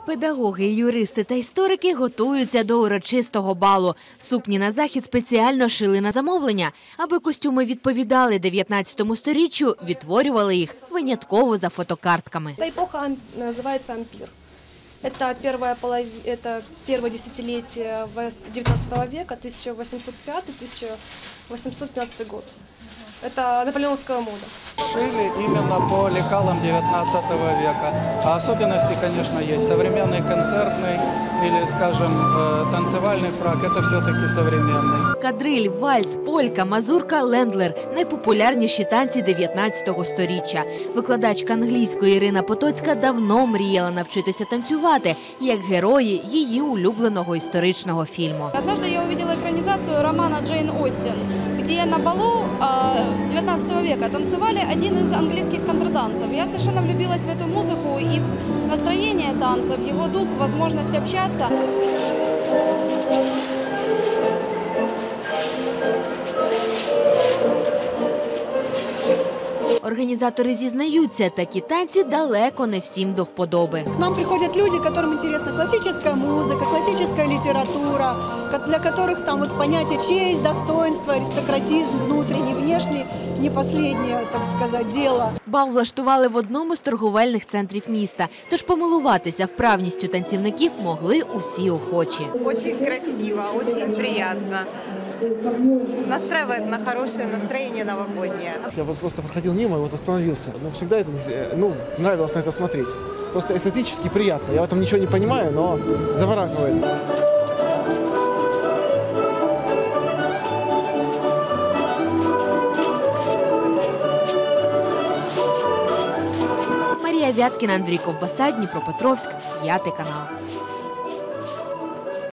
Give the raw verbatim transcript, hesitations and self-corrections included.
Педагоги, юристи та історики готуються до урочистого балу. Сукні на захід спеціально шили на замовлення. Аби костюми відповідали дев'ятнадцятому сторіччю, відтворювали їх винятково за фотокартками. Эта эпоха называется ампир. Это первое, полов... это первое десятилетие девятнадцатого века, тысяча восемьсот пятый — тысяча восемьсот пятнадцатый год. Это наполеоновская мода. Шили именно по лекалам девятнадцатого века. А особенности, конечно, есть. Современный концертный или, скажем, танцевальный фрак – это все-таки современный. Кадриль, вальс, полька, мазурка, лендлер – найпопулярніші танці дев'ятнадцятого сторіччя. Викладачка англійської Ірина Потоцька давно мріяла навчитися танцювати, як герої її улюбленого історичного фільму. Однажды я увидела экранизацию романа Джейн Остин, где на балу девятнадцатого века танцевали один из английских контрданцев. Я совершенно влюбилась в эту музыку и в настроение танца, в его дух, в возможность общаться. Організатори зізнаються, такі танці далеко не всім до вподоби. К нам приходят люди, которым интересна классическая музыка, классическая литература, для которых там вот понятие честь, достоинство, аристократизм, внутренний, внешний, не последнее, так сказать, дело. Бал влаштували в одному з торговельних центрів міста, тож помилуватися вправністю танцівників могли усі охочі. Очень красиво, очень приятно. Настраивает на хорошее настроение новогоднее. Я вот просто проходил мимо и вот остановился. Но всегда это, ну, нравилось на это смотреть. Просто эстетически приятно. Я в этом ничего не понимаю, но завораживает. Марія Вяткіна, Андрій Ковбаса, Дніпропетровськ, п'ятий канал.